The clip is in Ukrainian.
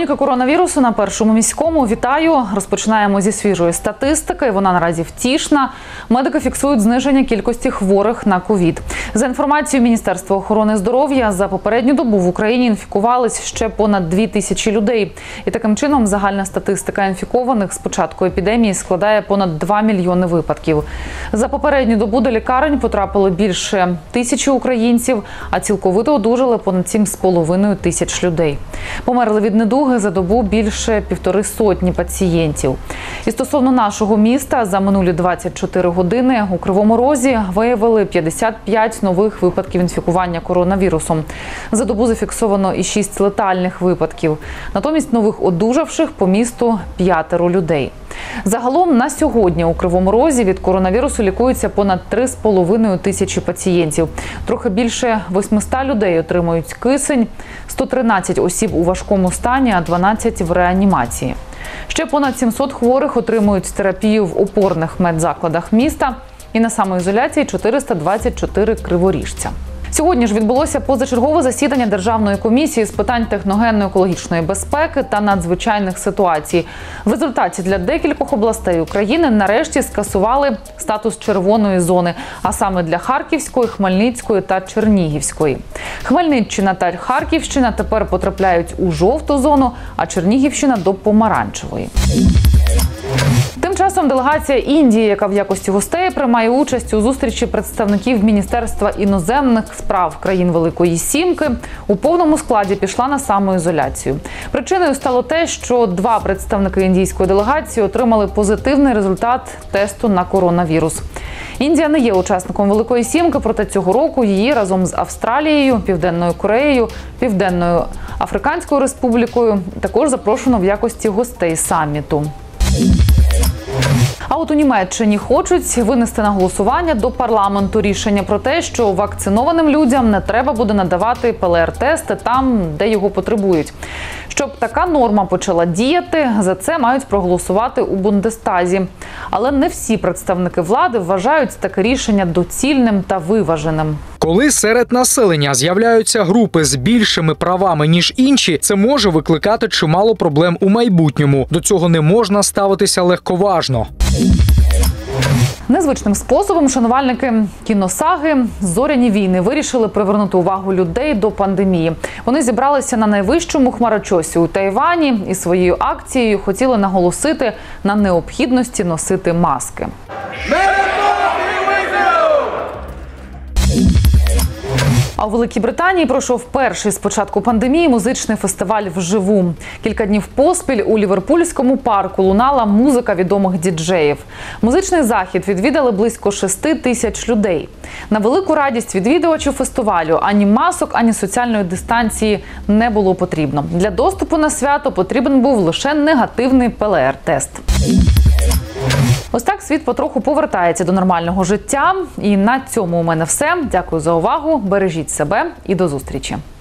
Хроніка коронавірусу на Першому міському. Вітаю! Розпочинаємо зі свіжої статистики. Вона наразі втішна. Медики фіксують зниження кількості хворих на ковід. За інформацією Міністерства охорони здоров'я, за попередню добу в Україні інфікувались ще понад 2000 людей. І таким чином загальна статистика інфікованих з початку епідемії складає понад 2 мільйони випадків. За попередню добу до лікарень потрапило більше 1000 українців, а цілковито одужали понад 7,5 тисяч людей. Померли від недуги за добу більше 150 пацієнтів. І стосовно нашого міста, за минулі 24 години у Кривому Розі виявили 55 нових випадків інфікування коронавірусом. За добу зафіксовано і 6 летальних випадків. Натомість нових одужавших по місту 5 людей. Загалом на сьогодні у Кривому Розі від коронавірусу лікується понад 3,5 тисячі пацієнтів. Трохи більше 800 людей отримують кисень, 113 осіб у важкому стані, а 12 в реанімації. Ще понад 700 хворих отримують терапію в опорних медзакладах міста і на самоізоляції 424 криворіжця. Сьогодні ж відбулося позачергове засідання Державної комісії з питань техногенно-екологічної безпеки та надзвичайних ситуацій. В результаті для декількох областей України нарешті скасували статус червоної зони, а саме для Харківської, Хмельницької та Чернігівської. Хмельниччина та Харківщина тепер потрапляють у жовту зону, а Чернігівщина – до помаранчевої. Тим часом делегація Індії, яка в якості гостей приймає участь у зустрічі представників Міністерства іноземних справ країн Великої Сімки, у повному складі пішла на самоізоляцію. Причиною стало те, що 2 представники індійської делегації отримали позитивний результат тесту на коронавірус. Індія не є учасником Великої Сімки, проте цього року її разом з Австралією, Південною Кореєю, Південною Африканською Республікою також запрошено в якості гостей саміту. А от у Німеччині хочуть винести на голосування до парламенту рішення про те, що вакцинованим людям не треба буде надавати ПЛР-тести там, де його потребують. Щоб така норма почала діяти, за це мають проголосувати у Бундестазі. Але не всі представники влади вважають таке рішення доцільним та виваженим. Коли серед населення з'являються групи з більшими правами, ніж інші, це може викликати чимало проблем у майбутньому. До цього не можна ставитися легковажно. Незвичним способом шанувальники кіносаги «Зоряні війни» вирішили привернути увагу людей до пандемії. Вони зібралися на найвищому хмарочосі у Тайвані і своєю акцією хотіли наголосити на необхідності носити маски. А у Великій Британії пройшов перший з початку пандемії музичний фестиваль вживу. Кілька днів поспіль у Ліверпульському парку лунала музика відомих діджеїв. Музичний захід відвідали близько 6 тисяч людей. На велику радість відвідувачів фестивалю ані масок, ані соціальної дистанції не було потрібно. Для доступу на свято потрібен був лише негативний ПЛР-тест. Ось так світ потроху повертається до нормального життя. І на цьому у мене все. Дякую за увагу, бережіть себе і до зустрічі.